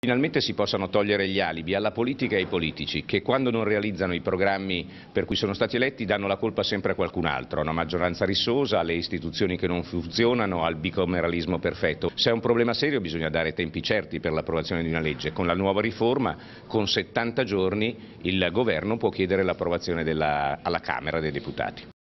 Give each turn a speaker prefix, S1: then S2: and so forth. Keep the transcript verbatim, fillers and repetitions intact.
S1: Finalmente si possano togliere gli alibi alla politica e ai politici che quando non realizzano i programmi per cui sono stati eletti danno la colpa sempre a qualcun altro, a una maggioranza rissosa, alle istituzioni che non funzionano, al bicameralismo perfetto. Se è un problema serio bisogna dare tempi certi per l'approvazione di una legge. Con la nuova riforma, con settanta giorni, il governo può chiedere l'approvazione alla Camera dei Deputati.